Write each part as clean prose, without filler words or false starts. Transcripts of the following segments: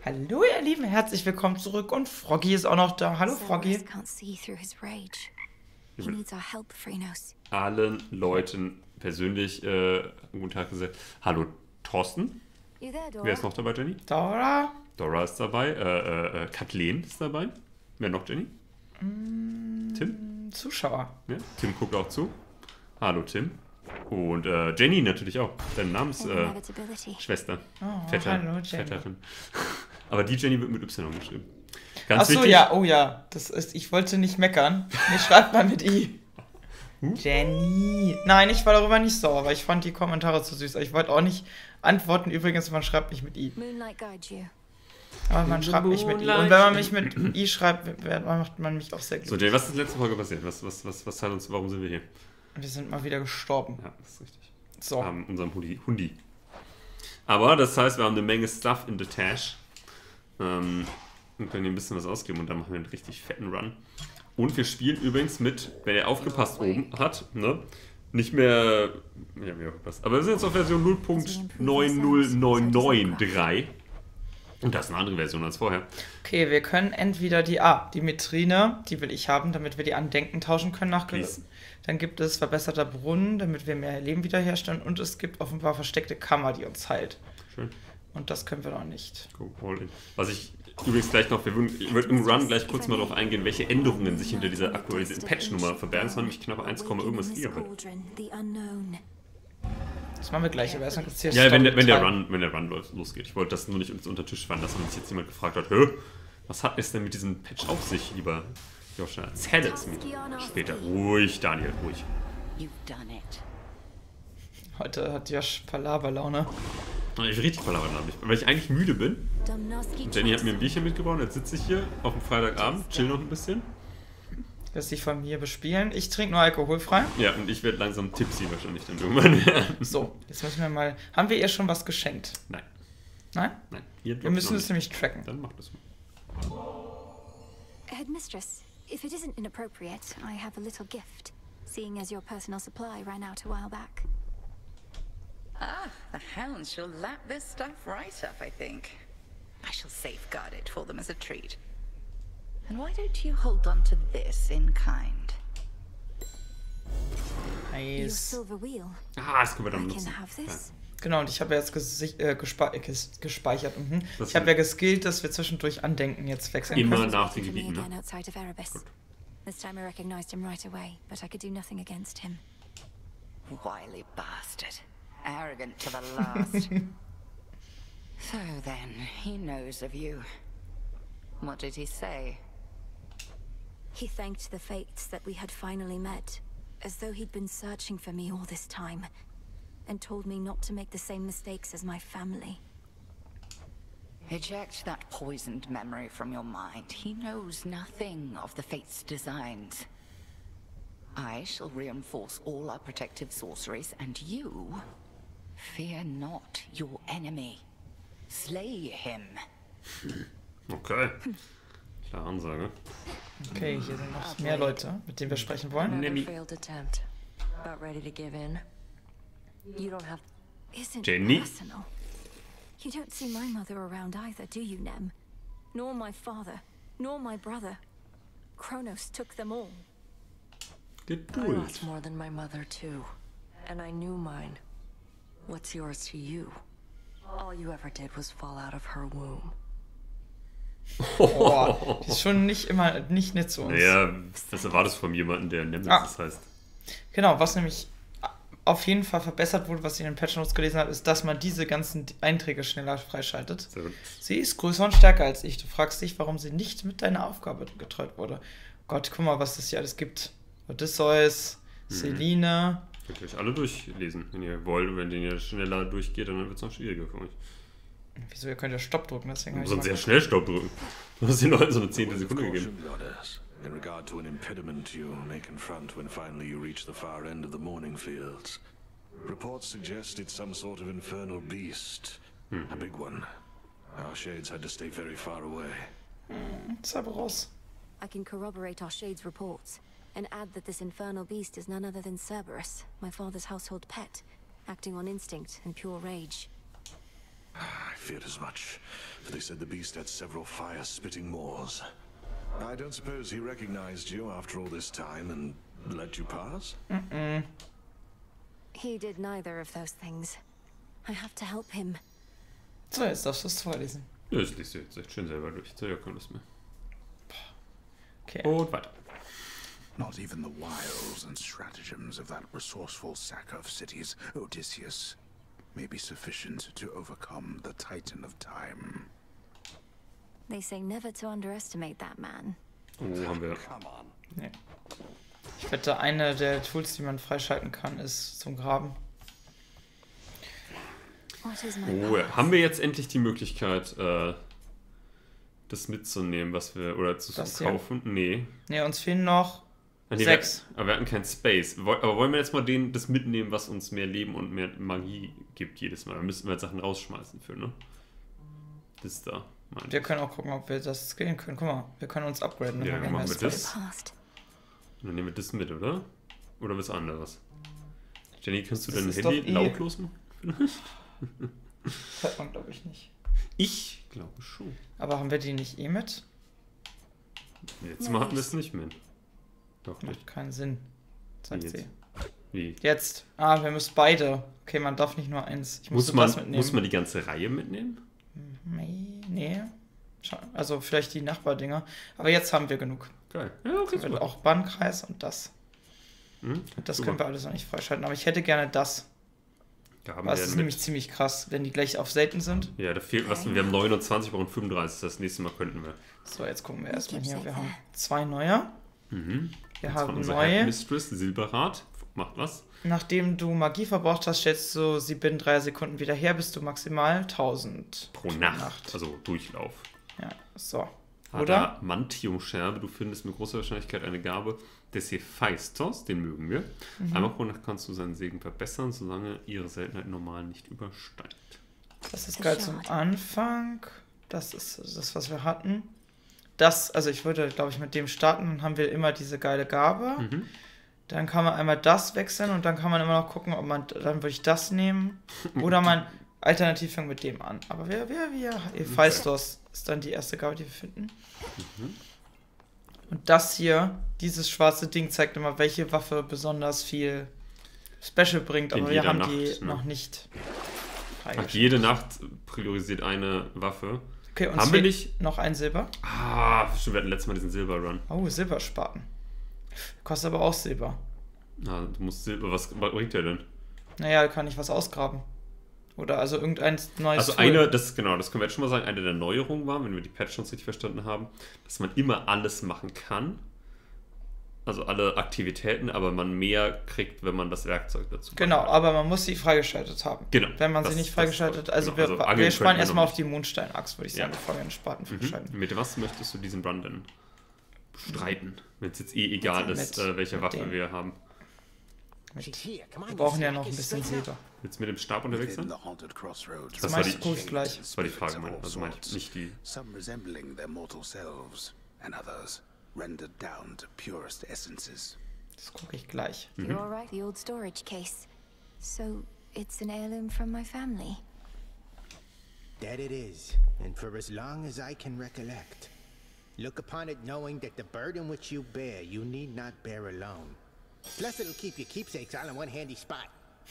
Hallo ihr Lieben, herzlich willkommen zurück und Froggy ist auch noch da. Hallo Froggy. Ich will allen Leuten persönlich guten Tag gesagt. Hallo Thorsten. Wer ist noch dabei, Jenny? Dora. Dora ist dabei. Kathleen ist dabei. Wer noch, Jenny? Tim? Zuschauer. Ja, Tim guckt auch zu. Hallo Tim. Und Jenny natürlich auch. Deine Namensschwester. Hallo Jenny. Vetterin. Aber die Jenny wird mit Y geschrieben. Ganz Achso, wichtig. ja, oh ja. Das ist, ich wollte nicht meckern. Mir schreibt mal mit I. Jenny. Nein, ich war darüber nicht sauer, weil ich fand die Kommentare zu süß. Ich wollte auch nicht antworten. Übrigens, man schreibt mich mit I. Aber man schreibt mich mit I. Und wenn man mich mit I schreibt, macht man mich auch sehr glücklich. So, Jenny, was ist in der letzten Folge passiert? Was hat uns, warum sind wir hier? Wir sind mal wieder gestorben. Ja, das ist richtig. So. Wir haben unseren Hundi. Aber das heißt, wir haben eine Menge Stuff in the Tash. Und können hier ein bisschen was ausgeben und dann machen wir einen richtig fetten Run. Und wir spielen übrigens mit, wenn ihr aufgepasst oben hat, ne? Nicht mehr. Ja, wie aufgepasst. Aber wir sind jetzt auf Version 0.90993. Und das ist eine andere Version als vorher. Okay, wir können entweder die Metrine, die will ich haben, damit wir die Andenken tauschen können nach Gewissen. Dann gibt es verbesserter Brunnen, damit wir mehr Leben wiederherstellen. Und es gibt offenbar versteckte Kammer, die uns heilt. Schön. Und das können wir noch nicht. Go all in. Was ich übrigens gleich noch, ich würde im Run gleich kurz mal darauf eingehen, welche Änderungen sich hinter dieser aktualisierten Patch-Nummer verbergen. Es war nämlich knapp 1, irgendwas Gigabyte. Das machen wir gleich, aber erstmal jetzt ja, wenn der Run losgeht. Ich wollte das nur nicht unter den Tisch fallen, dass man sich jetzt jemand gefragt hat, hä, was hat es denn mit diesem Patch auf sich, lieber Joscha? Erzähl es mir später. Ruhig, Daniel, ruhig. Heute hat Josh Palaberlaune. Ich richtig verlabert habe, weil ich eigentlich müde bin. Jenny hat mir ein Bierchen mitgebracht, jetzt sitze ich hier auf dem Freitagabend, chill noch ein bisschen. Lässt sich von mir bespielen. Ich trinke nur alkoholfrei. Ja, und ich werde langsam tipsy wahrscheinlich dann irgendwann werden. So, jetzt müssen wir mal... Haben wir ihr schon was geschenkt? Nein. Nein? Nein. Wir müssen es nämlich tracken. Dann mach das mal. Headmistress, if it isn't inappropriate, I have a little gift, seeing as your personal supply ran out a while back. Ah, the hounds shall lap this stuff right up, I think. I shall safeguard it for them as a treat. And why don't you hold on to this in kind? Your Nice. silver wheel. Das können wir dann I benutzen. can have this. Genau, und ich habe ja jetzt gespeichert. Das Ich habe ja geskillt, dass wir zwischendurch Andenken jetzt wechseln Immer können. nach den Waiting for me Gebieten, ne? again outside of Erebus. This time I recognized him right away, but I could do nothing against him. Wily bastard. Arrogant to the last. So then, he knows of you. What did he say? He thanked the fates that we had finally met, as though he'd been searching for me all this time, and told me not to make the same mistakes as my family. Eject that poisoned memory from your mind. He knows nothing of the fate's designs. I shall reinforce all our protective sorceries, and you... fear not your enemy. Slay him. Okay. Klare Ansage. Okay, hier sind noch mehr Leute, mit denen wir sprechen wollen. Another failed attempt. About ready to give in. You don't have... Isn't Jenny? personal. You don't see my mother around either, do you, Nem? Nor my father, nor my brother. Kronos took them all. I Geduld. lost more than my mother, too. And I knew mine. What's yours to you? All you ever did was fall out of her womb. Boah, die ist schon nicht nett zu uns. Naja, das erwartest du von jemandem, der Nemesis heißt. Genau, was nämlich auf jeden Fall verbessert wurde, was ich in den Patch Notes gelesen habe, ist, dass man diese ganzen Einträge schneller freischaltet. Sehr gut. Sie ist größer und stärker als ich. Du fragst dich, warum sie nicht mit deiner Aufgabe getreut wurde. Gott, guck mal, was das hier alles gibt. Odysseus, Selene. Könnt ihr euch alle durchlesen, wenn ihr wollt. Und wenn ihr schneller durchgeht, dann wird es noch schwieriger für euch. Wieso, ihr könnt ja Stopp drücken, deswegen Du habe musst ich sehr mal... schnell Stopp drücken. Du hast den Leuten so eine zehntel Sekunde Caution, gegeben. Goddess. In regard to an impediment you may confront when finally you reach the far end of the morning fields. Reports suggest it's some sort of infernal beast. A big one. Our shades had to stay very far away. Cerberus. I can corroborate our Shade's reports, and add that this infernal beast is none other than Cerberus, my father's household pet, acting on instinct and pure rage. I feared as much, for they said the beast had several fire-spitting maws. I don't suppose he recognized you after all this time and let you pass? He did neither of those things. I have to help him. So, jetzt darfst du es vorlesen. Ja, das liest du jetzt echt schön selber durch. So, ja, kann das mehr. Okay. Und weiter. Not even the wiles and stratagems of that resourceful sacker of cities, Odysseus, may be sufficient to overcome the Titan of Time. They say never to underestimate that man. Oh, haben wir. Nee. Ich wette, eine der Tools, die man freischalten kann, ist zum Graben. What is my Oh, ja. path? Haben wir jetzt endlich die Möglichkeit, das mitzunehmen, was wir, oder zu Das hier? kaufen? Nee. Ne, uns fehlen noch Ah, nee, 6. Aber wir hatten keinen Space. Aber wollen wir jetzt mal das mitnehmen, was uns mehr Leben und mehr Magie gibt jedes Mal? Da müssten wir jetzt Sachen rausschmeißen für, ne? Das da, meine Wir ich. können auch gucken, ob wir das skillen können. Guck mal, wir können uns upgraden. Ja, haben dann machen wir mehr das. Space. Past. Und dann nehmen wir das mit, oder? Oder was anderes? Jenny, kannst du Das dein ist Handy doch eh- lautlos machen? Das hat man, glaube ich, nicht. Ich glaube schon. Aber haben wir die nicht eh mit? Jetzt mal hatten wir es nicht mit. Doch nicht. Macht keinen Sinn, sagt Wie jetzt? sie. Wie? Jetzt. Ah, wir müssen beide. Okay, man darf nicht nur eins. Ich Muss das mitnehmen. muss man die ganze Reihe mitnehmen? Nee. Also vielleicht die Nachbardinger. Aber jetzt haben wir genug. Geil. Ja, okay, Wir super. auch Bannkreis und das. Mhm, Und das super. können wir alles noch nicht freischalten. Aber ich hätte gerne das. Da haben Das wir ist mit. nämlich ziemlich krass, wenn die gleich auf selten sind. Ja, da fehlt was. Wir haben 29, wir brauchen 35. Das nächste Mal könnten wir. So, jetzt gucken wir erstmal hier. Wir haben 2 neue. Mhm. Wir Jetzt von haben unserer neue. Headmistress, Silberrad. Macht was? Nachdem du Magie verbraucht hast, stellst du sie binnen 3 Sekunden wieder her, bist du maximal 1000 Pro Nacht. Also Durchlauf. Ja, so. Oder? Mantium-Scherbe. Du findest mit großer Wahrscheinlichkeit eine Gabe des Hephaistos. Den mögen wir. Einmal pro Nacht kannst du seinen Segen verbessern, solange ihre Seltenheit normal nicht übersteigt. Das ist geil zum Anfang. Das ist das, was wir hatten. Das, also ich würde, glaube ich, mit dem starten, dann haben wir immer diese geile Gabe. Mhm. Dann kann man einmal das wechseln und dann kann man immer noch gucken, ob man, dann würde ich das nehmen. Oder man alternativ fängt mit dem an. Aber wir Hephaistos ist dann die erste Gabe, die wir finden. Und das hier, dieses schwarze Ding zeigt immer, welche Waffe besonders viel Special bringt, In aber wir jeder haben Nacht, die ne? noch nicht Ach, freigeschaltet. jede Nacht priorisiert eine Waffe. Okay, uns Haben wir fehlt nicht? noch ein Silber. Stimmt, wir hatten letztes Mal diesen Silber-Run. Oh, Silberspaten. Kostet aber auch Silber. Du musst Silber, was bringt der denn? Naja, kann ich was ausgraben. Oder also irgendein neues Also Tool. das können wir jetzt schon mal sagen, eine der Neuerungen war, wenn wir die Patch uns richtig verstanden haben, dass man immer alles machen kann. Also alle Aktivitäten, aber man mehr kriegt, wenn man das Werkzeug dazu Genau, hat. aber man muss sie freigeschaltet haben. Genau. Wenn man sie Das- nicht das- freigeschaltet, also genau, wir angeln sparen könnten wir erstmal noch auf die Mondstein-Axt, würde ich sagen, Ja. bevor wir den Spaten freischalten. Mit was möchtest du diesen Run denn bestreiten? Wenn es jetzt egal Mit- ist, welche mit Waffe dem. wir haben. Wir brauchen ja noch ein bisschen Silber. Willst du mit dem Stab unterwegs Within sein? the haunted crossroads, Das war die- guck ich gleich. Das war die Frage, spirits of all also meinte ich sorts, nicht die. some resembling their mortal selves, and others rendered down to purest essences. Das gucke ich gleich. You're right, the old storage case. So, it's an heirloom from my family. That it is, and for as long as I can recollect. Look upon it knowing that the burden which you bear, you need not bear alone. Plus it'll keep your keepsakes all in one handy spot.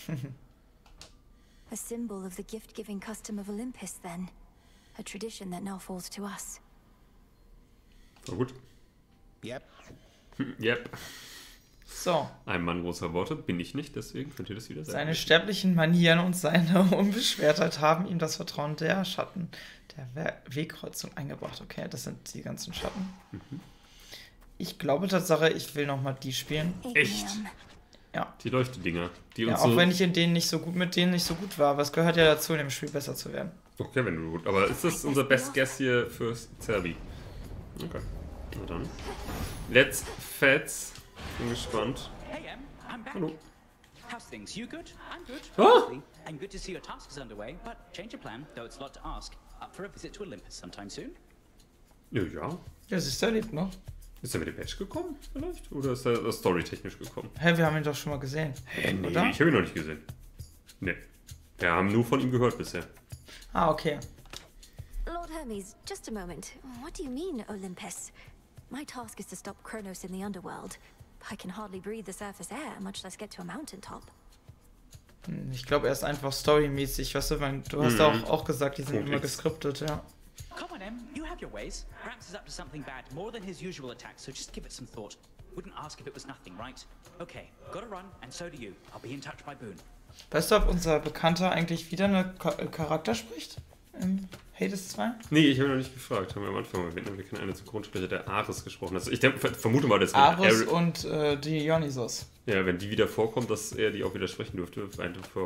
A symbol of the gift-giving custom of Olympus, then. A tradition that now falls to us. War gut. Yep. Yep. So, Ein Mann großer Worte bin ich nicht, deswegen könnt ihr das wieder sagen. seine sterblichen Manieren und seine Unbeschwertheit haben ihm das Vertrauen der Schatten der Wegkreuzung eingebracht. Okay, das sind die ganzen Schatten. Ich glaube Tatsache, ich will nochmal die spielen. Echt? Ja. Die Leuchtedinger. Die Ja, uns auch so. wenn ich mit denen nicht so gut war, aber es gehört ja dazu, in dem Spiel besser zu werden. Okay, wenn du gut. Aber ist das unser Best Guess hier für Zerbi? Okay. Na dann. Let's Fets. Bin gespannt. Hey, I'm back. Hallo. How's things? You good? I'm good. Ah! Honestly, and good to see your task is underway, but change of plan, though it's a lot to ask. Up for a visit to Olympus sometime soon? Ja, ja. Ja, siehst du, er lebt noch. Ist er mit dem Patch gekommen, vielleicht? Oder ist er storytechnisch gekommen? Hä, wir haben ihn doch schon mal gesehen. Nee, Oder? ich habe ihn noch nicht gesehen. Nee. Wir haben nur von ihm gehört bisher. Ah, okay. Lord Hermes, just a moment. What do you mean, Olympus? My task is to stop Kronos in the underworld. I can hardly breathe the surface air, much less get to a mountaintop. Ich glaube, er ist einfach storymäßig, weißt du, weil du hast auch gesagt, die sind immer geskriptet, ja. Come on, Em, you have your ways. Gramps is up to something bad, more than his usual attack, so just give it some thought. Wouldn't ask if it was nothing, right? Okay, gotta run, and so do you. I'll be in touch by Boone. Weißt du, ob unser Bekannter eigentlich wieder eine Charakter spricht? Im Hades 2? Nee, ich habe noch nicht gefragt. Haben wir am Anfang erwähnt. Wir kennen einen Synchronsprecher, der Ares gesprochen hat. Also ich vermute mal, dass Ares und Dionysos. Ja, wenn die wieder vorkommt, dass er die auch wieder sprechen dürfte. Einfach für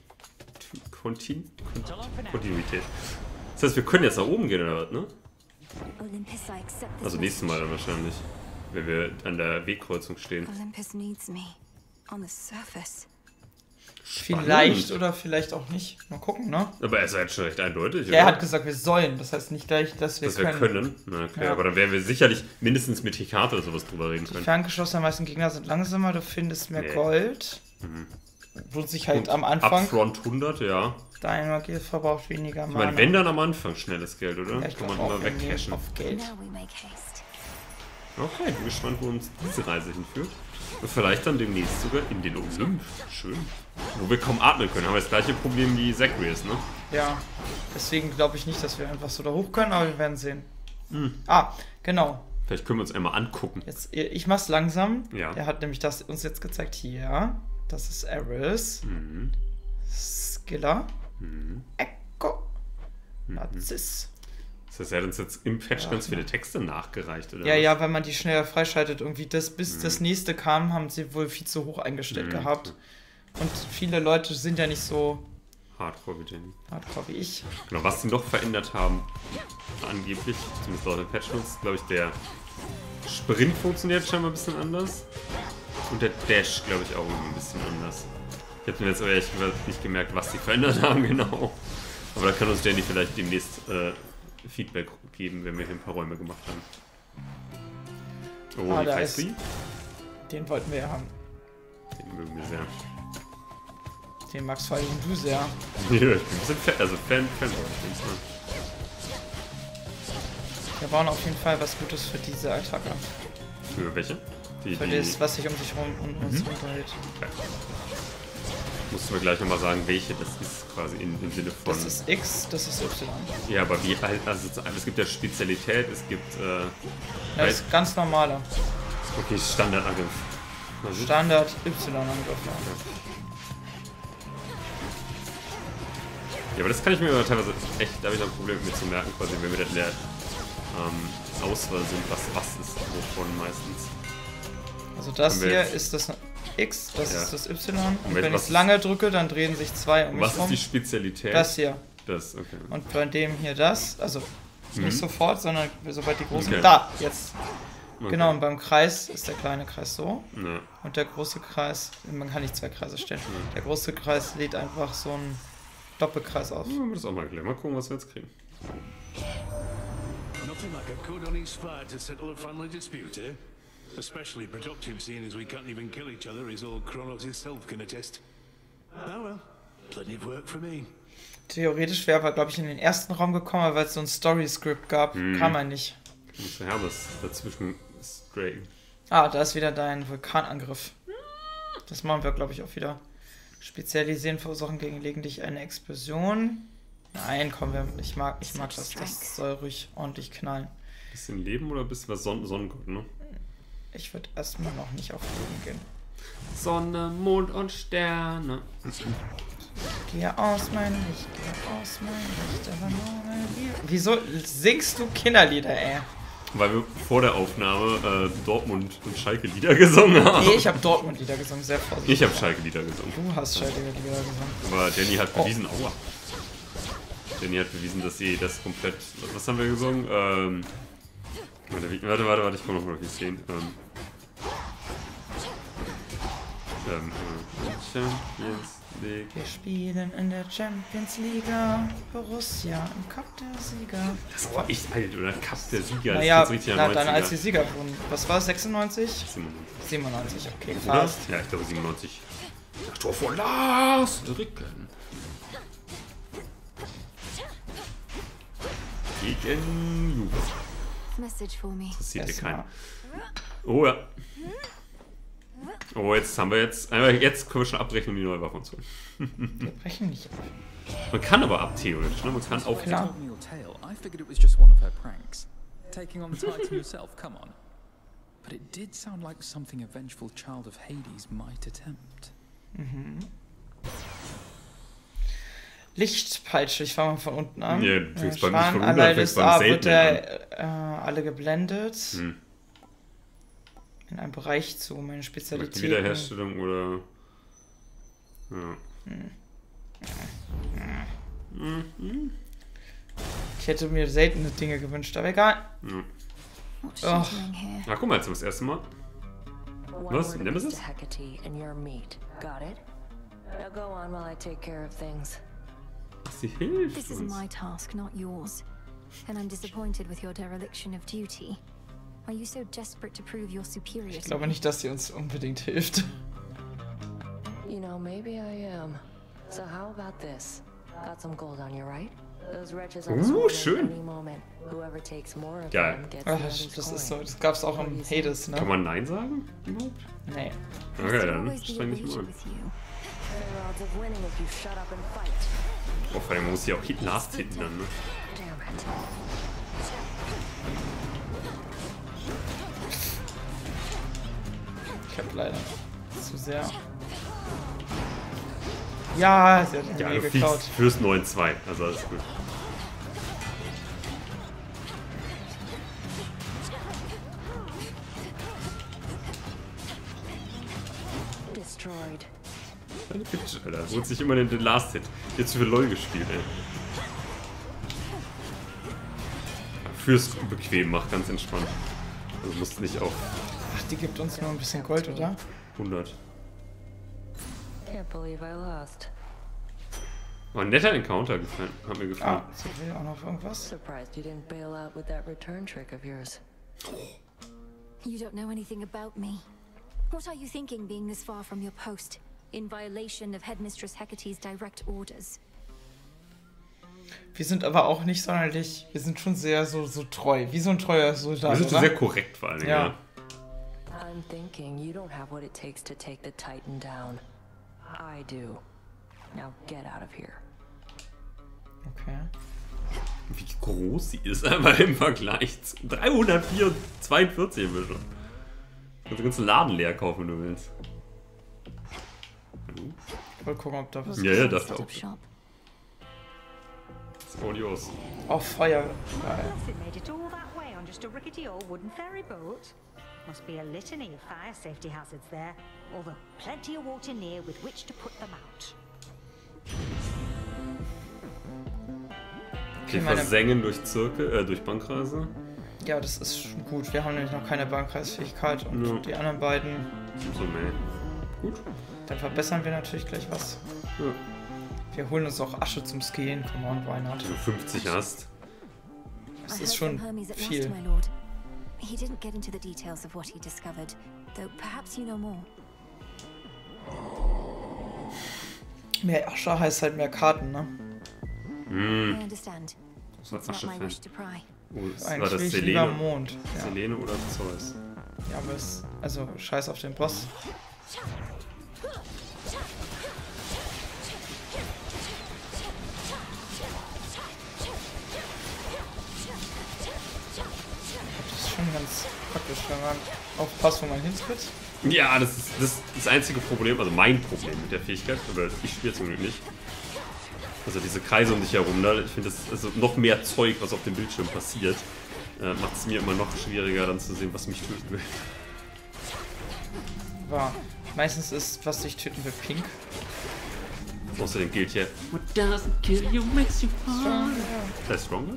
Kontinuität. Das heißt, wir können jetzt nach oben gehen, oder was, ne? Also nächstes Mal dann wahrscheinlich, wenn wir an der Wegkreuzung stehen. Olympus needs me. On the surface. Vielleicht oder vielleicht auch nicht. Mal gucken, ne? Aber er ist halt schon recht eindeutig, ja, er hat gesagt, wir sollen. Das heißt nicht gleich, dass wir können. Na, okay, ja. Aber dann werden wir sicherlich mindestens mit Hekate oder sowas drüber reden können. Die ferngeschossenen meisten Gegner sind langsamer, du findest mehr Gold. Lohnt sich halt am Anfang. Upfront 100, ja. Dein Magie verbraucht weniger Mana. Ich meine, wenn dann am Anfang schnelles Geld, oder? Ja, ich kann man auch immer wegcashen. Auf Geld. Okay, bin gespannt, wo uns diese Reise hinführt. Und vielleicht dann demnächst sogar in den Olymp. Schön. Wo wir kaum atmen können. Haben wir das gleiche Problem wie Zagreus, ne? Ja. Deswegen glaube ich nicht, dass wir einfach so da hoch können, aber wir werden sehen. Ah, genau. Vielleicht können wir uns einmal angucken. Jetzt, ich mach's langsam. Ja. Der hat nämlich das uns jetzt gezeigt. Hier. Das ist Ares. Skilla. Echo. Narziss. Das heißt, er hat uns jetzt im Patch ganz viele Texte nachgereicht, oder? Ja, ja, weil man die schneller freischaltet. Irgendwie bis das nächste kam, haben sie wohl viel zu hoch eingestellt gehabt. Und viele Leute sind ja nicht so Hardcore wie ich. Genau, was sie noch verändert haben, angeblich, zumindest laut den Patch Notes, glaube ich, der Sprint funktioniert scheinbar ein bisschen anders. Und der Dash, glaube ich, auch irgendwie ein bisschen anders. Ich habe mir jetzt aber ehrlich gesagt nicht gemerkt, was sie verändert haben, genau. Aber da kann uns Danny vielleicht demnächst Feedback geben, wenn wir hier ein paar Räume gemacht haben. Oh, da ist den wollten wir ja haben. Den mögen wir sehr. Den magst vor allem du sehr. Ja, ich bin ein bisschen Fan Wir brauchen auf jeden Fall was Gutes für diese Attacke. Für welche? Für das, was sich um sich rum und uns unterhält. Okay. Musst du mir gleich nochmal sagen, welche das ist, quasi im Sinne von... Das ist X, das ist Y. Ja, aber wie halt, also es gibt ja Spezialität, es gibt... ja, das ist ganz normaler. Okay, Standardangriff. Standard Y-Angriff, ja. Ja, aber das kann ich mir aber teilweise echt, da habe ich noch ein Problem mit zu merken, quasi, wenn wir dann in der Auswahl sind, was ist wovon meistens. Also das hier ist das X, das ist das Y. Und wenn ich es lange drücke, dann drehen sich zwei um mich rum. Was ist die Spezialität? Das hier. Das, okay. Und bei dem hier das, also nicht sofort, sondern sobald die großen... Da, jetzt. Okay. Genau, und beim Kreis ist der kleine Kreis so. Ja. Und der große Kreis, man kann nicht zwei Kreise stellen. Ja. Der große Kreis lädt einfach so einen Doppelkreis auf. Ja, das auch mal erklären. Mal gucken, was wir jetzt kriegen. Nothing like a code on his fire to settle a family dispute, eh? Especially productive, seeing as we can't even kill each other, as old Kronos himself can attest. Oh well, plenty of work for me. Theoretisch wäre er, glaube ich, in den ersten Raum gekommen, aber weil es so ein Story-Script gab, kam er nicht. Muss der Hermes dazwischen strayen. Ah, da ist wieder dein Vulkanangriff. Das machen wir, glaube ich, auch wieder. Spezialisieren verursachen gelegentlich eine Explosion. Nein, komm, ich mag das. Das soll ruhig ordentlich knallen. Bisschen Leben oder bisschen was Sonnengott, ne? Ich würde erstmal noch nicht auf Leben gehen. Sonne, Mond und Sterne. Geh aus mein Licht, aber nur weil wir... Wieso singst du Kinderlieder, ey? Weil wir vor der Aufnahme Dortmund und Schalke Lieder gesungen haben. Nee, ich habe Dortmund Lieder gesungen, sehr vorsichtig. Ich habe Schalke Lieder gesungen. Du hast Schalke Lieder gesungen. Aber Danny hat bewiesen, Danny hat bewiesen, dass sie das komplett... Was haben wir gesungen? Warte, ich komme noch mal auf die Szene. Champions League. Wir spielen in der Champions Liga. Borussia im Cup der Sieger. Das war echt alt, oder? Cup der Sieger. Naja, dann als die Sieger wurden. Was war es? 96? 97, okay, fast. Ja, ich glaube 97. Das Tor von Lars Dricken. gegen Juve. Message for me. Interessiert dir Erstmal. keinen. Oh ja. Oh, jetzt können wir schon abbrechen, um die neue Waffe zu holen. Wir brechen nicht ab. Man kann aber ab, theoretisch, ne? Man kann auch... Klar. told me your tale, I figured it was just one of her pranks. Taking on the Titan yourself, come on. But it did sound like something a vengeful child of Hades might attempt. Lichtpeitsche, ich fange mal von unten an. Ja, du fängst beim nicht Schwan, von unten an, allein fängst ist beim A, wird Seltenen der alle geblendet. Hm. In einem Bereich zu meine Mit Spezialitäten. Wiederherstellung oder... Ja. Ich hätte mir seltene Dinge gewünscht, aber egal. What's Oh. she doing here? Na, guck mal, jetzt zum ersten Mal. One Was? word of Nemesis? Mr. Hecate and your meat. Got it? Now go on while I take care of things. Sie hilft This is uns. my task, not yours. And I'm disappointed with your dereliction of duty. Are you so desperate to prove your superior? Ich glaube nicht, dass sie uns unbedingt hilft. You know, maybe I am. So how about this? Got some gold on you, right? Those wretches are schön. any moment. Whoever takes more of Geil. them gets Ach, the other's das ist coin. so, das gab's auch im Hades, Kann ne? man Nein sagen? Überhaupt? Nee. Okay, dann streng dich mal an. with you. Better odds of winning if you shut up and fight. Oh, vor allem muss sie auch Last hitten dann, ne? Damn it. Ich hab leider zu sehr. Ja, sie hat Ja, mir du geklaut. führst 9-2, also alles gut. Destroyed. Eine Bitch, Alter. Holt sich immer den Last Hit. Jetzt zu viel LOL gespielt, ey. Fürs bequem, macht ganz entspannt. Also musst nicht auf Ach, die gibt uns nur ein bisschen Gold, oder? 100. Can't believe I lost. War ein netter Encounter, hat mir gefallen. Ah, sie will auch noch irgendwas. Surprised you didn't bail out with that return trick of yours. You don't know anything about me. What are you thinking being this far from your post? In violation of Headmistress Hecate's direct orders. Wir sind aber auch nicht sonderlich, wir sind schon sehr so treu, wie so ein treuer Soldat, Wir sind oder? sehr korrekt vor allen Dingen, Ja. ja. I'm thinking you don't have what it takes to take the Titan down. I do. Now get out of here. Okay. Wie groß sie ist, aber im Vergleich zu 342 im schon. Kannst den ganzen Laden leer kaufen, wenn du willst. Ich wollte gucken, ob da was Ja, ja, das Set auch. up shop. Das ist Audios. Oh, Feuer. Geil. It made it all that way on just a rickety old wooden ferry boat. Must be a litany of fire safety hazards there, although plenty of water near with which to put them out. Wir versengen durch durch Bankkreise. Ja, das ist schon gut. Wir haben nämlich noch keine Bankkreisfähigkeit und Ja. die anderen beiden. So, meh. Gut. Dann verbessern wir natürlich gleich was. Ja. Wir holen uns auch Asche zum Skillen. Come on, why not? Wenn du 50 hast. Das I ist heard schon from Hermes at viel. last, my lord. He didn't get into the details of what he discovered, though perhaps you know more. Mehr Asche heißt halt mehr Karten, ne? Hm. I understand. Das war It's not Asche my Fan. wish to pry. Oh, das war Eigentlich das will ich lieber Selene. Mond. Ja. Selene oder Zeus? Ja, aber es. Also, scheiß auf den Boss. Das ist schon ganz praktisch, wenn man aufpasst, wo man hintritt. Ja, das ist das einzige Problem, also mein Problem mit der Fähigkeit, aber ich spiele zum Glück nicht. Also diese Kreise um dich herum, ne? Ich finde das also noch mehr Zeug, was auf dem Bildschirm passiert, macht es mir immer noch schwieriger dann zu sehen, was mich töten will. War. Meistens ist, was dich töten will, pink. Außerdem gilt hier What doesn't kill you makes you stronger. Das ist stronger?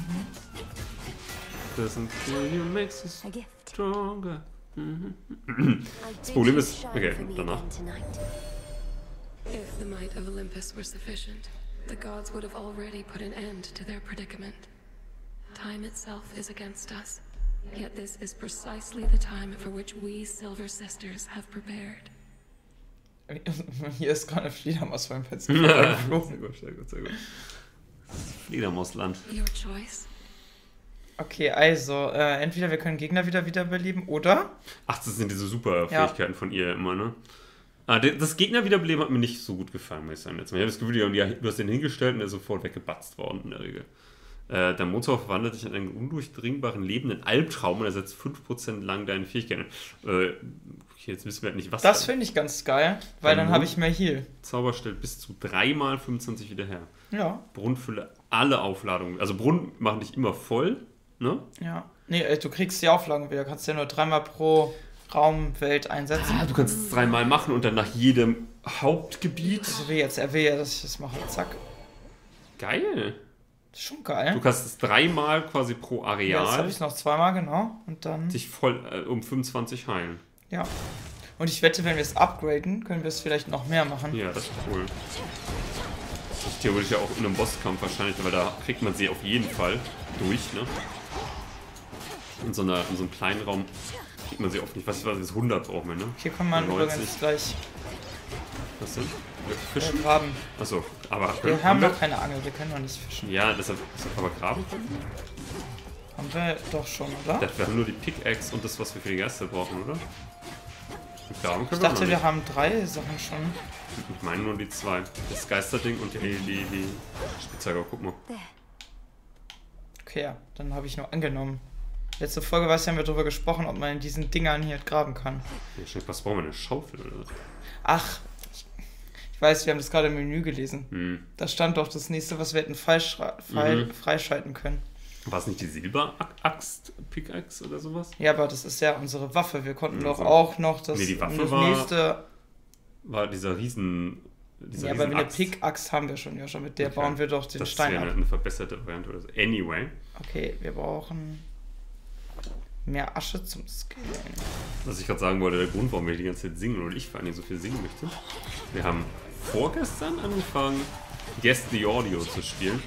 Doesn't kill you makes you A gift. stronger. Das Problem ist, okay, danach. If the might of Olympus were sufficient, the gods would have already put an end to their predicament. Time itself is against us, yet this is precisely the time for which we Silver Sisters have prepared. Hier ist gerade eine Fledermaus beim Fenster. Sehr gut, sehr gut, sehr gut. Fledermausland. Your choice? Okay, also, entweder wir können Gegner wiederbeleben, oder? Ach, das sind diese Super-Fähigkeiten von ihr immer, ne? Das Gegner wiederbeleben hat mir nicht so gut gefallen, muss ich sagen. Ich habe das Gefühl, du hast den hingestellt und der ist sofort weggebatzt worden in der Regel. Der Motor verwandelt sich in einen undurchdringbaren, lebenden Albtraum und ersetzt 5% lang deine Fähigkeiten. Jetzt wissen wir halt nicht, was. Das finde ich ganz geil, weil dann habe ich mehr Heal. Zauber stellt bis zu 3 mal 25 wieder her. Ja. Brunnenfülle alle Aufladungen. Also Brunnen machen dich immer voll, ne? Ja. Nee, du kriegst die Aufladung wieder. Kannst ja nur 3-mal pro Raumwelt einsetzen. Du kannst es 3-mal machen und dann nach jedem Hauptgebiet. Also wie jetzt, er will ja, dass ich das mache. Zack. Geil. Das ist schon geil. Du kannst es 3-mal quasi pro Areal. Ja, jetzt habe ich es noch 2-mal, genau. Und dann. Dich voll um 25 heilen. Ja. Und ich wette, wenn wir es upgraden, können wir es vielleicht noch mehr machen. Ja, das ist cool. Das ist theoretisch ja auch in einem Bosskampf wahrscheinlich, weil da kriegt man sie auf jeden Fall durch, ne? In so einem kleinen Raum kriegt man sie oft nicht. Was ist 100 brauchen wir, ne? Hier kann man übrigens gleich. Was denn? Fischen? Graben. Achso, aber. Wir haben noch keine Angel, wir können noch nicht fischen. Ja, deshalb aber graben können? Haben wir doch schon, oder? Wir haben nur die Pickaxe und das, was wir für die Geister brauchen, oder? Graben können ich dachte, wir haben 3 Sachen schon. Ich meine nur die 2. Das Geisterding und die Spitzhacke. Guck mal. Okay, ja, dann habe ich nur angenommen. Letzte Folge haben wir darüber gesprochen, ob man in diesen Dingern hier graben kann. Ja, was brauchen wir, eine Schaufel oder? Ach, ich weiß, wir haben das gerade im Menü gelesen. Da stand doch das nächste, was wir hätten freischalten können. War es nicht die Silberaxt, Pickaxe oder sowas? Ja, aber das ist ja unsere Waffe. Wir konnten doch auch noch das, die Waffe das nächste... War dieser ja, aber eine Pickaxe haben wir schon, ja schon. Mit der bauen wir doch den Stein ab. Das wäre eine verbesserte Variante oder so. Anyway. Okay, wir brauchen mehr Asche zum Skillen. Was ich gerade sagen wollte, der Grund, warum wir die ganze Zeit singen oder ich vor allem so viel singen möchte. Wir haben vorgestern angefangen, Guess the Audio zu spielen.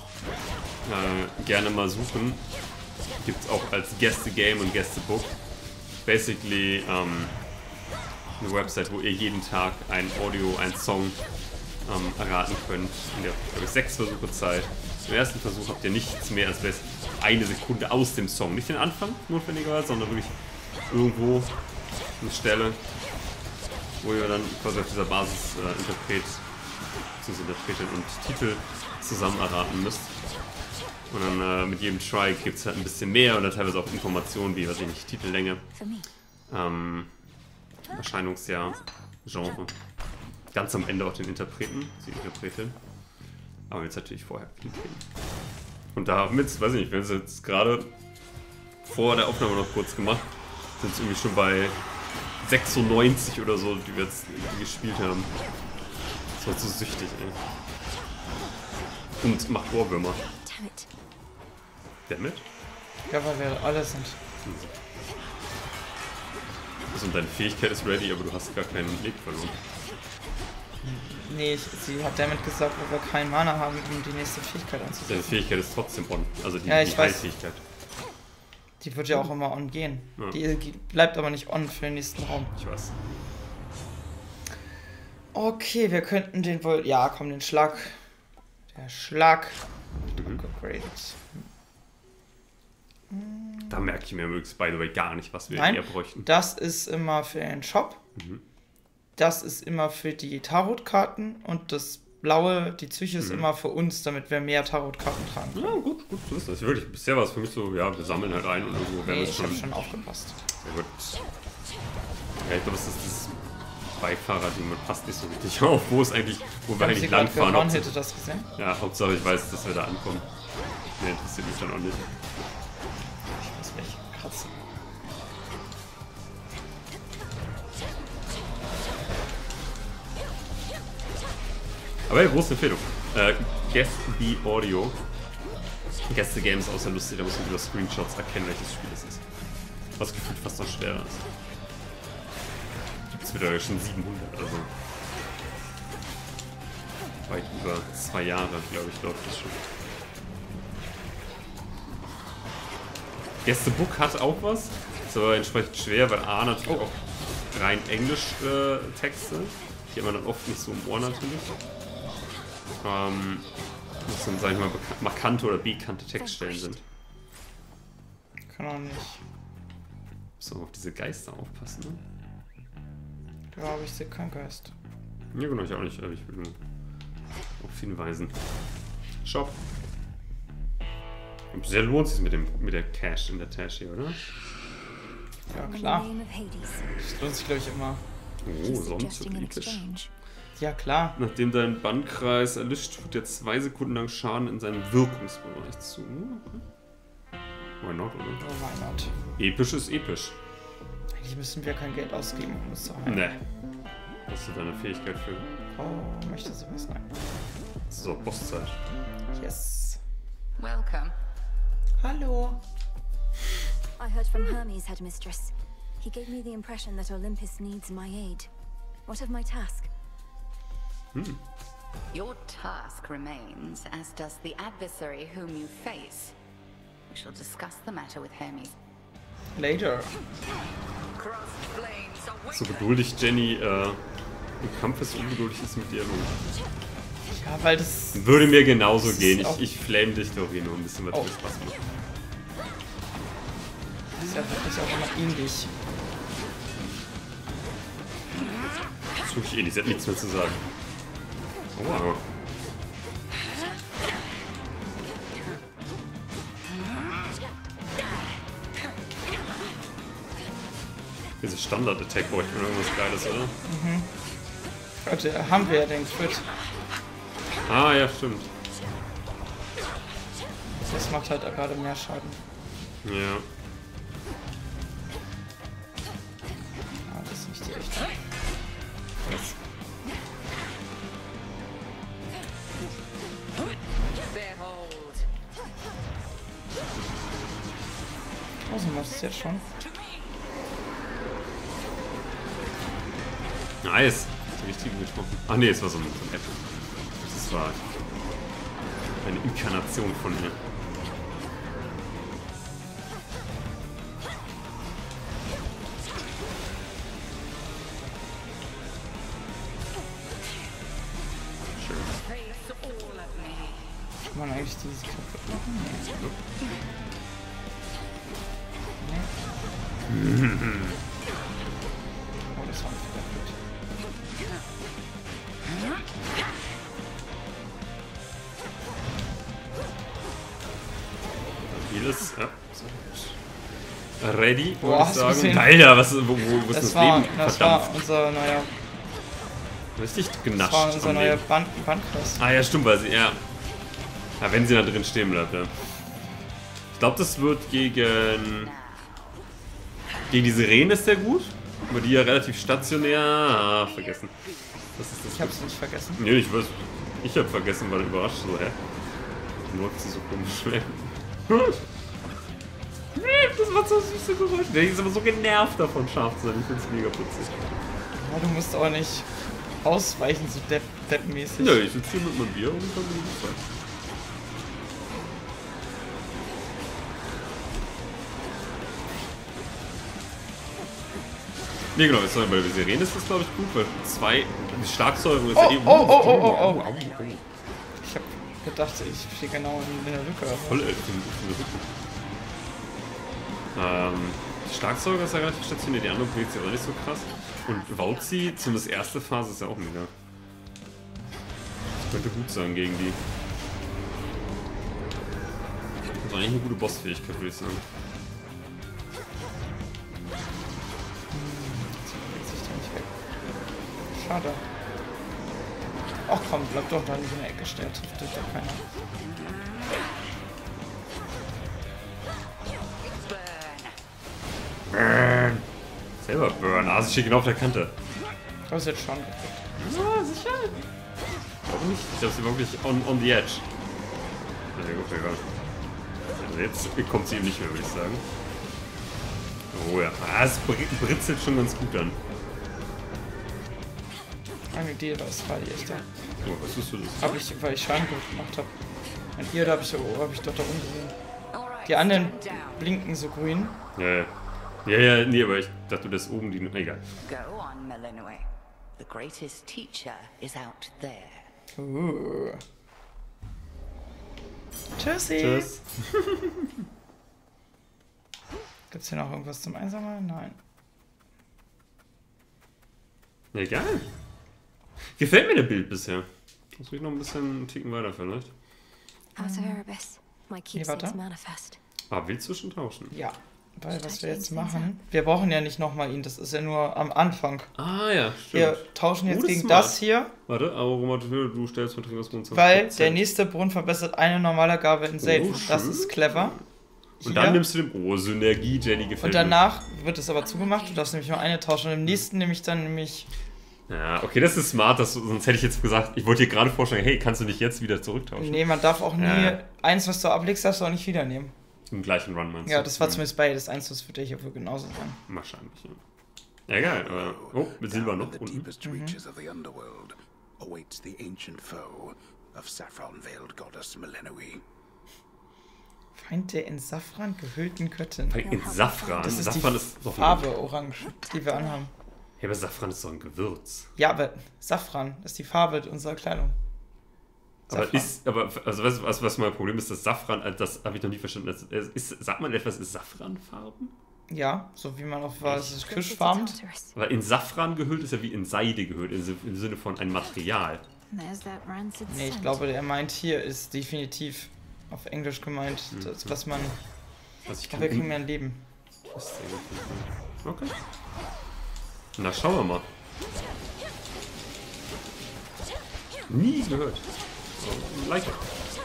Gerne mal suchen. Gibt es auch als Guess the Game und Guess the Book. Basically eine Website, wo ihr jeden Tag ein Audio, ein Song erraten könnt. In der 6 Versuche Zeit. Im ersten Versuch habt ihr nichts mehr als eine Sekunde aus dem Song. Nicht den Anfang notwendigerweise, sondern wirklich irgendwo eine Stelle, wo ihr dann quasi auf dieser Basis Interpretin und Titel zusammen erraten müsst. Und dann mit jedem Try gibt es halt ein bisschen mehr und dann teilweise auch Informationen wie, weiß ich nicht, Titellänge, Erscheinungsjahr, Genre. Ganz am Ende auch den Interpreten, die Interpretin. Aber jetzt natürlich vorher klicken. Und damit, weiß ich nicht, wir haben es jetzt gerade vor der Aufnahme noch kurz gemacht, sind es irgendwie schon bei 96 oder so, die wir jetzt gespielt haben. Das war so süchtig, ey. Und macht Ohrwürmer. Damit? Ja, weil wir alle sind. Also deine Fähigkeit ist ready, aber du hast gar keinen Leben verloren. Nee, sie hat damit gesagt, weil wir keinen Mana haben, um die nächste Fähigkeit anzusetzen. Deine Fähigkeit ist trotzdem on, also die Heilfähigkeit. Die wird ja auch immer on gehen. Ja. Die bleibt aber nicht on für den nächsten Raum. Ich weiß. Okay, wir könnten den wohl... Ja, komm, den Schlag. Der Schlag. Upgrade. Da merke ich mir übrigens, by the way, gar nicht, was wir hier bräuchten. Das ist immer für den Shop. Das ist immer für die Tarotkarten und das blaue, die Psyche ist immer für uns, damit wir mehr Tarotkarten tragen können. Ja, gut, so ist das. Wirklich, bisher war es für mich so, ja, wir sammeln halt ein und irgendwo werden wir schon... Ich hab schon aufgepasst. Sehr gut. Ja, ich glaube, das ist das Beifahrer-Ding, man passt nicht so richtig auf, wo wir eigentlich langfahren. Hätte das gesehen? Ja, Hauptsache ich weiß, dass wir da ankommen. Nee, interessiert mich dann auch nicht. Ich muss mich kratzen. Aber ja, große Empfehlung. Guess the Audio. Guess the Game ist außer lustig, da muss man über Screenshots erkennen, welches Spiel es ist. Was gefühlt fast noch schwerer ist. Gibt es mittlerweile schon 700 oder so. Weit über 2 Jahre, glaube ich, läuft das schon. Guess the Book hat auch was. Ist aber entsprechend schwer, weil A natürlich auch rein Englisch Texte. Die haben wir dann oft nicht so im Ohr natürlich. Das dann, sag ich mal, markante oder bekannte Textstellen sind. Kann auch nicht. So, auf diese Geister aufpassen, ne? Ja, aber ich sehe keinen Geist. Ja, genau, ich auch nicht. Ich will nur auf hinweisen. Shop. Sehr lohnt sich mit der Cash in der Tasche hier, oder? Ja, klar. Das lohnt sich, glaube ich, immer. Oh, sonst episch. Ja, klar. Nachdem dein Bannkreis erlischt, fügt er 2 Sekunden lang Schaden in seinen Wirkungsbereich zu. Why not, oder? Oh, why not? Episch ist episch. Eigentlich müssen wir kein Geld ausgeben, um es zu heilen. Ne. Hast du deine Fähigkeit für? Oh, möchte sowas? Nein. So, Bosszeit. Yes. Welcome. Hallo. I heard from Hermes, Headmistress. He gave me the impression that Olympus needs my aid. What of my task? Your task remains, as does the adversary whom you face. We shall discuss the matter with Hermes. Later. So geduldig Jenny im Kampf ist, ungeduldig ist mit Dialog. Ja, weil das... Würde mir genauso gehen. Ich flame dich doch hier nur ein bisschen, was mir Spaß macht. Das ist ja wirklich auch immer ähnlich. Das ist wirklich ähnlich, sie hat nichts mehr zu sagen. Oh, wow. Diese Standard-Attack bräuchte man irgendwas Geiles, oder? Mhm. Warte, haben wir ja den Crit. Ah, ja, stimmt. Das macht halt gerade mehr Schaden. Ja. Ah, das ist nicht die echte. Yes. Also machst du es jetzt schon. Nice. Die richtige getroffen. Ach nee, es war so ein App. Das war eine Inkarnation von mir. Schön. Kann man eigentlich dieses kaputt machen? Nee. Oh, das war nicht wieder gut. Vieles, ja. Ready, Boah, würde ich sagen. gesehen? Alter, wo ist das Leben Das verdampft? war unser neuer... Richtig genascht. Das war unser am neuer Leben. Bandkreis. Ah ja, stimmt, weil sie, ja. Ja, wenn sie da drin stehen bleibt, ja. Ich glaube, das wird gegen die Sirene ist der gut. Aber die ja relativ stationär... Ah, vergessen. Das ist das. Ich hab's nicht vergessen. Nee, ich weiß. Ich hab vergessen, war überrascht so, hä? Dann läuft sie so komisch weg. Das macht so süße Geräusche. Der ist aber so genervt davon, scharf zu sein. Ich find's mega putzig. Ja, du musst auch nicht ausweichen, so deppmäßig. Nö, ich sitze hier mit meinem Bier und kann mir nicht Zeit. Nee, genau, jetzt bei der Sirene ist das, glaube ich, gut, weil die Schlagsäure ist ja eh... Oh. Ich hab gedacht, ich stehe genau in der Lücke. Voll in der Lücke. Die Schlagsäure ist ja relativ stationär, die andere bewegt sich auch nicht so krass. Und Wauzi, zumindest erste Phase, ist ja auch mega. Das könnte gut sein gegen die. Das ist eigentlich eine gute Bossfähigkeit, würde ich sagen. Schade. Ach komm, bleib doch da nicht in der Ecke stehen, trifft dich doch keiner. Burn! Selber Burn. Ah, sie steht genau auf der Kante. Du hast jetzt schon gekriegt. Ja, sicher. Warum nicht? Ich glaube, sie war wirklich on the edge. Na gut, egal. Also jetzt kommt sie eben nicht mehr, würde ich sagen. Oh ja. Ah, es britzelt schon ganz gut an. Eine Idee, das war die echte. Oh, was ist das? Hab ich, weil ich Schaden gemacht habe. Und hier, da hab ich doch da unten gesehen. Die anderen blinken so grün. Ja, nee, aber ich dachte, das oben die... Egal. Go on, Melinoe. The greatest teacher is out there. Tschüssi. Tschüss. Gibt's hier noch irgendwas zum Einsammeln? Nein. Egal. Gefällt mir der Bild bisher. Muss ich noch ein bisschen einen Ticken weiter vielleicht. Out of Erebus. My keepsake's manifest. Ah, willst du schon tauschen? Ja. Weil was wir jetzt machen, wir brauchen ja nicht nochmal ihn, das ist ja nur am Anfang. Ah ja, stimmt. Wir tauschen jetzt gegen smart. das hier. Warte, Aromatisierung, du stellst von Trinkungsbrunnen. Weil der nächste Brunnen verbessert eine normale Gabe in Save. Das ist clever. Und dann nimmst du den... Oh, Synergie, Jenny gefällt mir. Und danach wird es aber zugemacht, du darfst nämlich nur eine tauschen. Und im nächsten nehme ich dann nämlich... Ja, okay, das ist smart, sonst hätte ich jetzt gesagt, ich wollte dir gerade vorschlagen, hey, kannst du nicht jetzt wieder zurücktauschen? Nee, man darf auch nie... Eins, was du ablegst, darfst du auch nicht wieder nehmen. Im gleichen Run meinst du? Ja, das war zumindest bei das eins, das wird ja hier wohl genauso sein. Wahrscheinlich, ja. Ja, geil, aber... Oh, mit Silber noch unten. Feind der in Safran gehüllten Göttin. In Safran? Das ist Safran die ist doch Farbe orange, die wir anhaben. Ja, aber Safran ist doch ein Gewürz. Ja, aber Safran ist die Farbe unserer Kleidung. Was mein Problem ist, das Safran, das habe ich noch nie verstanden. Sagt man etwas, ist Safranfarben? Ja, so wie man auch was ist kirschfarben. Aber in Safran gehüllt ist ja wie in Seide gehüllt, im Sinne von ein Material. Nee, ich glaube, er meint hier ist definitiv auf Englisch gemeint, das, was man... wir kriegen mehr ein Leben. Okay. Na, schauen wir mal. Nie gehört. Like it.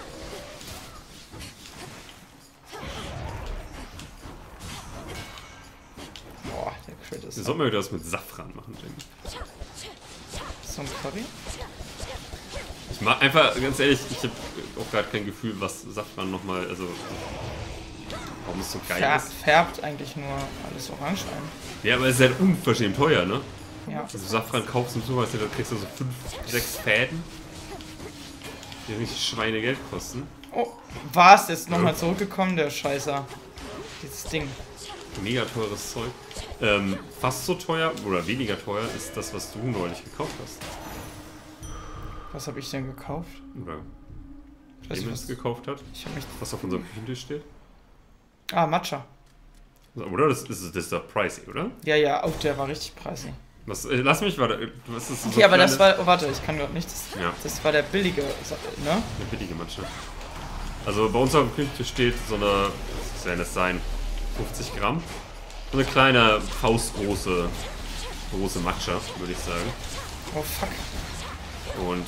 Boah, der Crit ist... Sollen wir wieder was mit Safran machen, Jenny? So ein Curry? Ich mag einfach, ganz ehrlich, ich habe auch gerade kein Gefühl, was Safran nochmal, also... Warum es so geil ist. Färbt eigentlich nur alles orange ein. Ja, aber es ist halt unverschämt teuer, ne? Ja. Also Safran kaufst du so, da kriegst du so 5, 6 Fäden. Die richtig Schweinegeld kosten. Oh, war es jetzt nochmal zurückgekommen, der Scheißer? Dieses Ding. Mega teures Zeug. Fast so teuer oder weniger teuer ist das, was du neulich gekauft hast. Was habe ich denn gekauft? Oder was gekauft hat? Ich habe mich... Was auf unserem Küchentisch steht? Ah, Matcha. Oder? Das ist doch pricey, oder? Ja, ja, oh, der war richtig pricey. Lass mich, warte. Was ist okay, so aber das war... Oh, warte, ich kann gerade nicht. Das war der billige, ne? Der billige Matcha. Also bei uns auf dem Küchentisch steht so eine... Was soll das sein? 50 Gramm? So eine kleine, faustgroße Matcha, würde ich sagen. Oh, fuck. Und,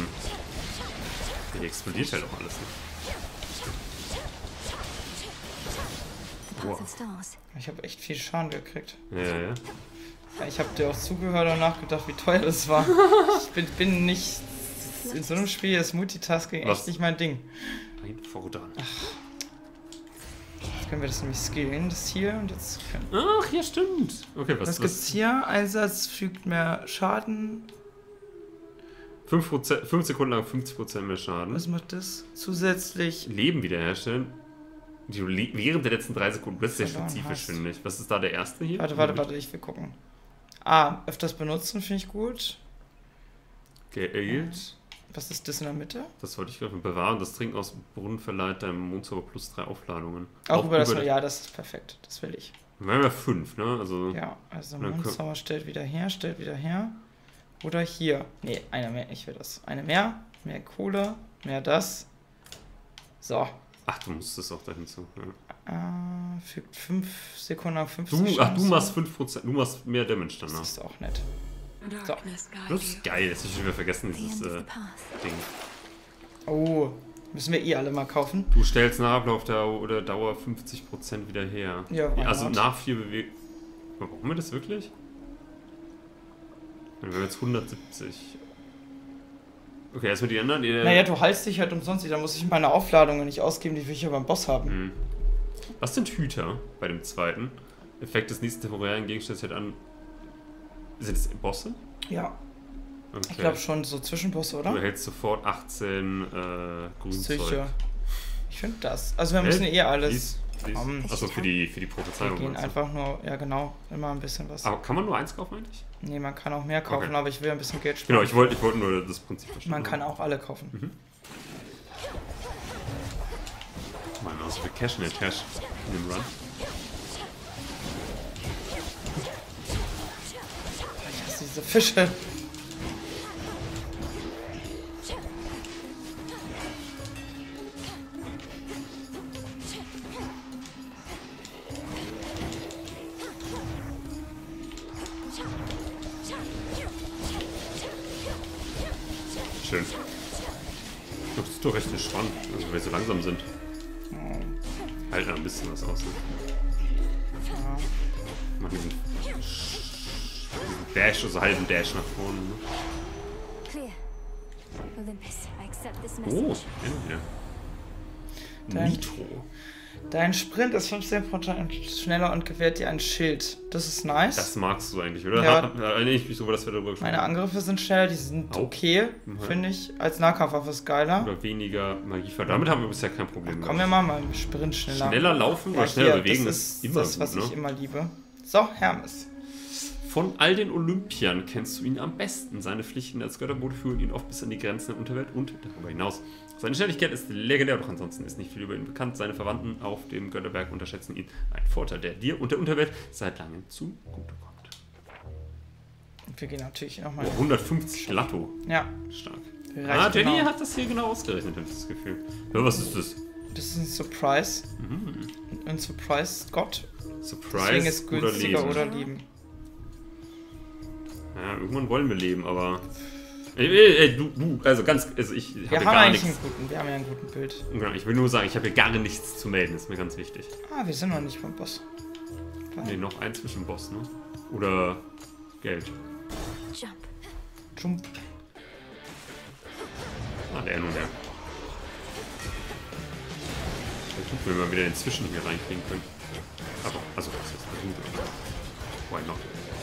die explodiert halt auch alles nicht. Wow. Ich habe echt viel Schaden gekriegt. Ja. Ja, ich habe dir auch zugehört und nachgedacht, wie teuer das war. Ich bin nicht... In so einem Spiel ist Multitasking echt nicht mein Ding. Einfordern. Jetzt können wir das nämlich skillen, das hier. Und jetzt können... Ach, ja, stimmt. Okay, was gibt's hier? Einsatz fügt mehr Schaden. 5 Sekunden lang 50% mehr Schaden. Was macht das? Zusätzlich... Leben wiederherstellen. Während der letzten 3 Sekunden. Das ist sehr spezifisch, finde ich. Was ist da der erste hier? Warte, ich will gucken. Ah, öfters benutzen finde ich gut. Geld. Was ist das in der Mitte? Das wollte ich gerade bewahren. Das Trinken aus dem Brunnen verleiht deinem Mondzauber plus 3 Aufladungen. Auch über das... Ja, das ist perfekt. Das will ich. Wir haben ja 5, ne? Also, ja, also Mondzauber stellt wieder her. Oder hier. Ne, eine mehr. Ich will das. Eine mehr. Mehr Kohle. Mehr das. So. Ach, du musst es auch dahin zu. Ja. Fügt 5 Sekunden lang 50 Ach, du machst 5%. Du machst mehr Damage danach. Das ist auch nett. So. Das ist geil. Jetzt habe ich schon wieder vergessen, dieses Ding. Oh, müssen wir alle mal kaufen. Du stellst nach Ablauf der Dauer 50% wieder her. Ja, also nach 4 Bewegungen. Brauchen wir das wirklich? Wir haben jetzt 170. Okay, erstmal die anderen. Naja, du heilst dich halt umsonst. Da muss ich meine Aufladungen nicht ausgeben, die will ich ja beim Boss haben. Was sind Hüter bei dem zweiten? Effekt des nächsten temporären Gegenstands hält an. Sind es Bosse? Ja. Okay. Ich glaube schon so Zwischenbosse, oder? Du erhältst sofort 18 Grünzeug. Ich finde das. Also wir müssen alles... Achso, für die Prophezeiung. Wir gehen einfach nur, ja genau, immer ein bisschen was. Aber kann man nur 1 kaufen eigentlich? Nee, man kann auch mehr kaufen, aber ich will ein bisschen Geld sparen. Genau, ich wollte nur das Prinzip verstehen. Man kann auch alle kaufen. Mann, also wir cashen den Cash in dem Run. Diese Fische. Schön. Das ist doch recht entspannt, also weil wir so langsam sind. Halten ein bisschen was aus. Ne? Ja. Machen diesen Dash, also halben Dash nach vorne. Ne? Clear. Olympus, I accept this Oh, message. ja. Nitro. Dein Sprint ist 15% schneller und gewährt dir ein Schild. Das ist nice. Das magst du eigentlich, oder? Ja. Da erinnere ich mich so, dass wir darüber gesprochen haben. Meine Angriffe sind schneller, die sind okay, finde ich. Als Nahkampfwaffe ist geiler. Oder weniger Magie. Damit haben wir bisher kein Problem. Kommen wir mal im Sprint schneller. Schneller laufen oder schneller bewegen das ist immer das, was gut, ne? ich immer liebe. So, Hermes. Von all den Olympiern kennst du ihn am besten. Seine Pflichten als Götterbote führen ihn oft bis an die Grenzen der Unterwelt und darüber hinaus. Seine Schnelligkeit ist legendär, doch ansonsten ist nicht viel über ihn bekannt. Seine Verwandten auf dem Götterberg unterschätzen ihn. Ein Vorteil, der dir und der Unterwelt seit langem zugutekommt. Wir gehen natürlich nochmal. 150 Latto. Ja. Stark. Jenny hat das hier genau ausgerechnet, habe ich das Gefühl. Ja, was ist das? Das ist ein Surprise. Ein Surprise-Gott. Surprise. Deswegen ist günstiger oder oder leben. Ja, irgendwann wollen wir leben, aber. Ich habe gar nichts. Wir haben ja einen guten Bild. Genau, ich will nur sagen, ich habe hier gar nichts zu melden, ist mir ganz wichtig. Ah, wir sind noch nicht beim Boss. Ne, noch ein Zwischenboss, ne? Oder Geld. Jump. Ah, der nun der. Dann gucken wir mal wieder den Zwischen hier reinkriegen können. Aber, also, das ist gut, oder? Why not?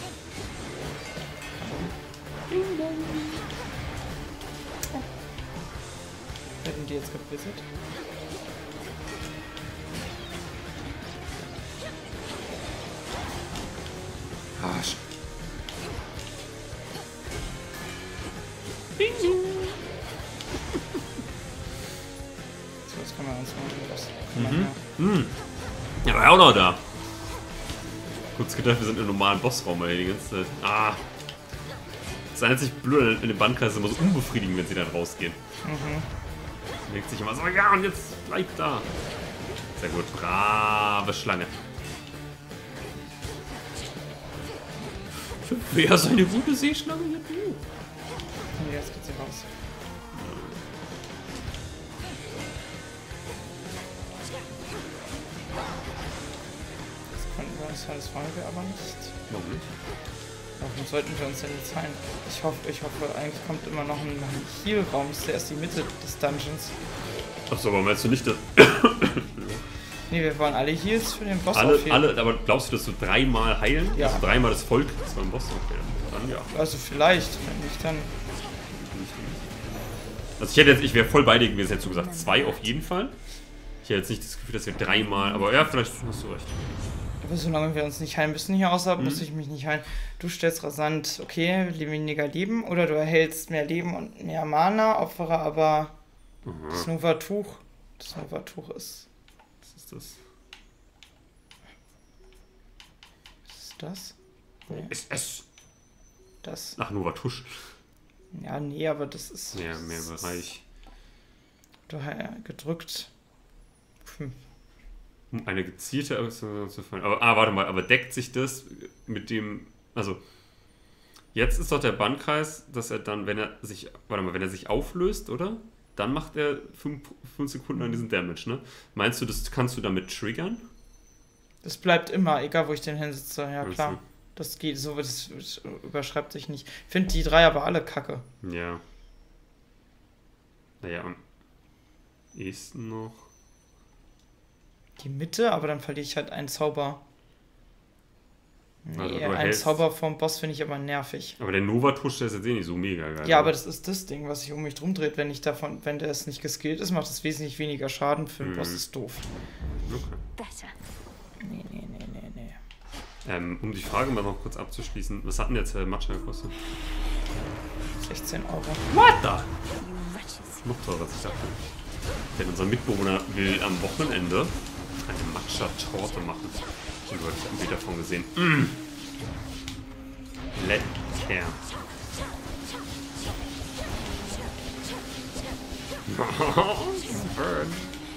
Hätten die jetzt gebissen? Arsch. So, jetzt können wir uns mal was. Ja, war auch noch da. Kurz gedacht, wir sind im normalen Bossraum, die ganze Zeit. Ah. Das einzig Blöde in dem Bandkreis ist immer so unbefriedigend, wenn sie dann rausgehen. Denkt sich immer so, ja, und jetzt bleibt da. Sehr gut, brave Schlange. Wer ist eine gute Seeschlange hier? Nee, jetzt geht sie raus. Das konnten wir uns alles Folge aber nicht. Warum nicht? Warum sollten wir uns denn jetzt heilen? Ich hoffe, eigentlich kommt immer noch ein Heal-Raum. Das ist ja erst die Mitte des Dungeons. Achso, aber meinst du nicht, dass... Nee, wir wollen alle Heals für den Boss alle, aber glaubst du, dass du dreimal heilen? Ja. Also dreimal das Volk kriegst beim Boss? Okay, dann ja. Also vielleicht, wenn nicht, dann... Also ich wäre voll bei dir gewesen, hättest du gesagt 2 auf jeden Fall. Ich hätte jetzt nicht das Gefühl, dass wir dreimal, aber ja, vielleicht hast du recht. Aber solange wir uns nicht heilen müssen hier außerhalb, muss ich mich nicht heilen. Du stellst rasant, okay, weniger Leben, oder du erhältst mehr Leben und mehr Mana, opfere aber das Nova-Tuch. Das Nova-Tuch ist... Was ist das? Was ist das? Nee. Ist es? Das. Ach, Nova-Tusch. Ja, nee, aber das ist... Ja, mehr Bereich. Du hast gedrückt. Um eine gezielte Aktion zu fallen. Aber, warte mal, aber deckt sich das mit dem... Also, jetzt ist doch der Bandkreis, dass er dann, wenn er sich... Warte mal, wenn er sich auflöst, oder? Dann macht er 5 Sekunden an diesen Damage, ne? Meinst du, das kannst du damit triggern? Das bleibt immer, egal wo ich den hinsetze. Ja, Also. klar. Das geht so, das überschreibt sich nicht. Ich finde die 3 aber alle kacke. Ja. Naja, am ehesten noch... Die Mitte, aber dann verliere ich halt einen Zauber. Also Nee, ein Zauber vom Boss finde ich aber nervig. Aber der Nova-Tusch, der ist jetzt eh nicht so mega geil. Ja, aber das ist das Ding, was sich um mich drum dreht. Wenn der es nicht geskillt ist, macht es wesentlich weniger Schaden. Für den Boss ist doof. Okay. Nee. Um die Frage mal noch kurz abzuschließen, was hat denn jetzt Matcha gekostet? 16 Euro. What the? Noch teurer, als ich dachte. Denn unser Mitbewohner will am Wochenende eine Matcha-Torte machen. Und du hast ein Bild davon gesehen. Lecker. care. Burn.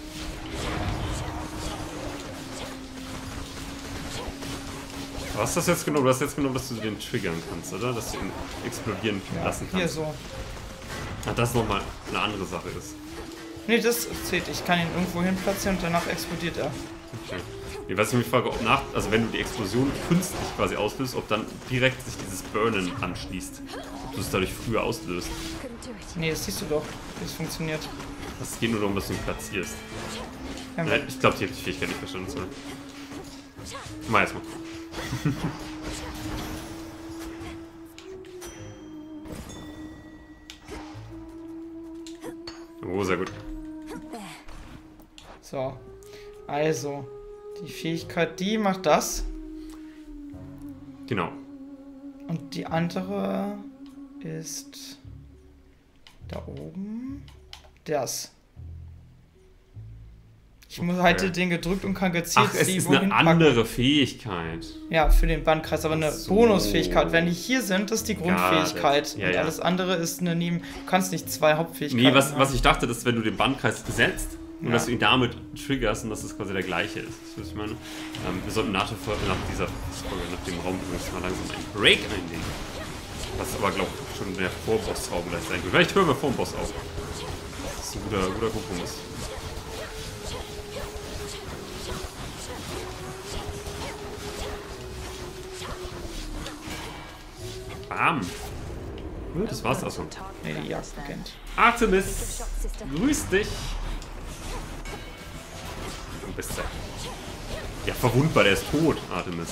Was ist das jetzt genau? Du hast jetzt genommen, dass du den triggern kannst, oder? Dass du ihn explodieren lassen kannst. Hier so. Ach, das nochmal eine andere Sache ist. Nee, das zählt. Ich kann ihn irgendwo hin platzieren und danach explodiert er. Okay. Nee, was ich mich frage, ob also wenn du die Explosion künstlich quasi auslöst, ob dann direkt sich dieses Burnen anschließt. Ob du es dadurch früher auslöst. Nee, das siehst du doch, wie es funktioniert. Es geht nur darum, dass du ihn platzierst. Ja. Nein, ich glaube, die hat die Fähigkeit nicht verstanden. Sorry. Mal erstmal. Oh, sehr gut. So. Also. Die Fähigkeit, die macht das. Genau. Und die andere ist da oben. Das. Ich muss halte den gedrückt und kann gezielt es ist eine andere Fähigkeit. Ja, für den Bandkreis, aber eine Bonusfähigkeit. Wenn die hier sind, ist die Grundfähigkeit. Ja, und alles andere ist eine Du kannst nicht zwei Hauptfähigkeiten haben. Nee, was ich dachte, ist, wenn du den Bandkreis setzt und dass du ihn damit triggerst und dass das quasi der gleiche ist. Das ich meine. Wir sollten nach dieser Folge, nach dem Raum übrigens mal langsam einen Break einlegen. Was aber, glaube ich, schon der Vorbossraum gleich sein wird. Vielleicht hören wir vor dem Boss auf. Das ist ein guter Kompromiss. Bam. Das war's also. Nee, die Jagd beginnt. Artemis, grüß dich. Du bist ja verwundbar, der ist tot, Artemis.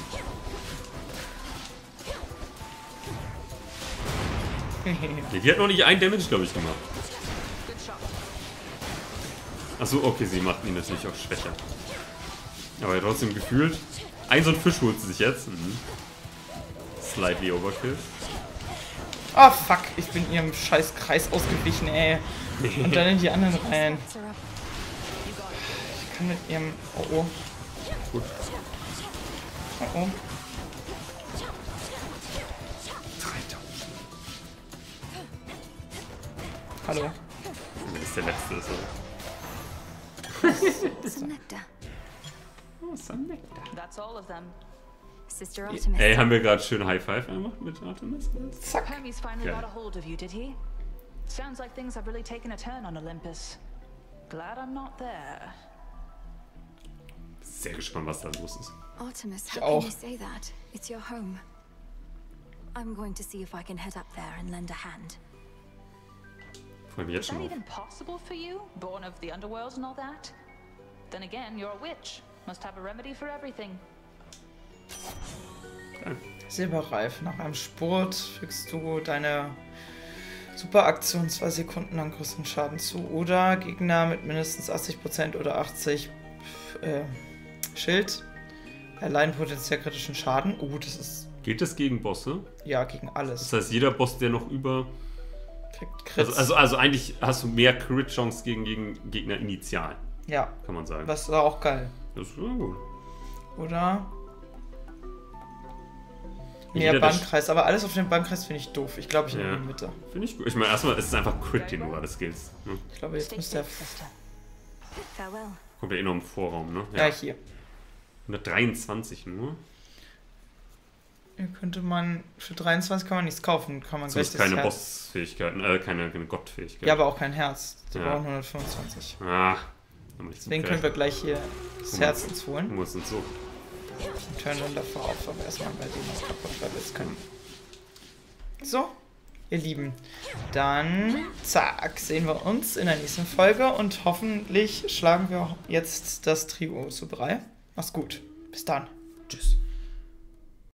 Die hat noch nicht einen Damage, glaube ich, gemacht. Achso, okay, sie macht ihn natürlich auch schwächer. Aber trotzdem gefühlt. So ein Fisch holt sie sich jetzt. Slightly Overkill. Oh fuck, ich bin ihrem scheiß Kreis ausgewichen, ey. Und dann in die anderen rein. Ich kann mit ihrem... Oh oh. Gut. Oh oh. Hallo. Das ist der letzte, so. Oh, some nectar. That's all of them. Sister Artemis. Ey, haben wir gerade schön High Five gemacht mit Artemis? Zack. Hermes finally got a hold of you, did he? Sounds like things have really taken a turn on Olympus. Glad I'm not there. Sehr gespannt, was da los ist. Artemis, Ich how auch. can you say that? It's your home. I'm going to see if I can head up there and lend a hand. Freue mich jetzt Is that schon auf. even possible for you? Born of the underworld and all that? Then again, you're a witch. Must have a remedy for everything. Silberreif. Nach einem Spurt fügst du deine Superaktion 2 Sekunden lang größeren Schaden zu. Oder Gegner mit mindestens 80% oder 80 Schild erleiden potenziell kritischen Schaden. Oh, das ist... Geht das gegen Bosse? Ja, gegen alles. Das heißt, jeder Boss, der noch über... Kriegt Crits. Also eigentlich hast du mehr Crit-Chance gegen Gegner initial. Ja. Kann man sagen. Das ist auch geil. Das ist gut. Oder... Mehr Bandkreis, aber alles auf dem Bandkreis finde ich doof. Ich glaube, ich nehme die Mitte. Finde ich gut. Ich meine, erstmal ist es einfach Crit, den du gerade skillst. Ne? Ich glaube, jetzt müsste er... Kommt ja eh noch im Vorraum, ne? Ja, hier. 123 nur. Hier könnte man... Für 23 kann man nichts kaufen. Kann man Das gleich ist keine Herz. Bossfähigkeiten, keine Gottfähigkeit. Ja, aber auch kein Herz. Die brauchen 125. Ah. Deswegen können wir gleich hier das Herz uns holen. Wir müssen so. Und turnen dann davor auf, aber erstmal bei dem was kaputt, weil wir es können. So, ihr Lieben. Dann, zack, sehen wir uns in der nächsten Folge und hoffentlich schlagen wir jetzt das Trio zu Brei. Mach's gut. Bis dann. Tschüss.